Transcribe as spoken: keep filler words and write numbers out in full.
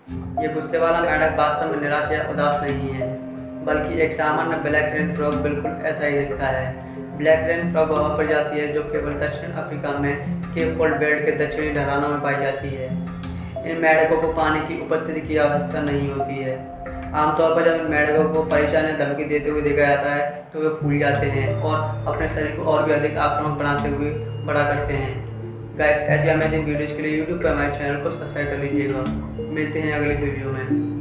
ये गुस्से वाला मेंढक वास्तव में निराश या उदास नहीं है, बल्कि एक सामान्य ब्लैक रेन फ्रॉग बिल्कुल ऐसा ही दिखता है। ब्लैक रेन फ्रॉग वह प्रजाति है जो केवल दक्षिण अफ्रीका में केप फोल्ड बेल्ट के दक्षिणी ढलानों में पाई जाती है। इन मेंढकों को पानी की उपस्थिति की आवश्यकता नहीं होती है। आमतौर पर जब इन मेंढकों को परेशान या धमकी देते हुए देखा जाता है तो वे फूल जाते हैं और अपने शरीर को और भी अधिक आक्रामक बनाते हुए बड़ा करते हैं। गाइस, ऐसी अमेजिंग वीडियोज़ के लिए यूट्यूब पर हमारे चैनल को सब्सक्राइब कर लीजिएगा। मिलते हैं अगली वीडियो में।